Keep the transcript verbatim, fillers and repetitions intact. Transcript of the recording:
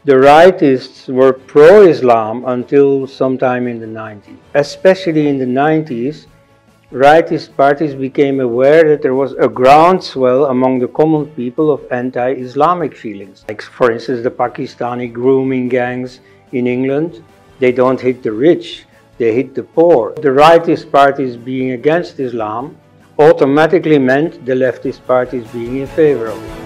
The Rightists were pro-Islam until sometime in the nineties. Especially in the nineties, Rightist parties became aware that there was a groundswell among the common people of anti-Islamic feelings. Like, for instance, the Pakistani grooming gangs in England, they don't hit the rich, they hit the poor. The Rightist parties being against Islam automatically meant the leftist parties being in favor of it.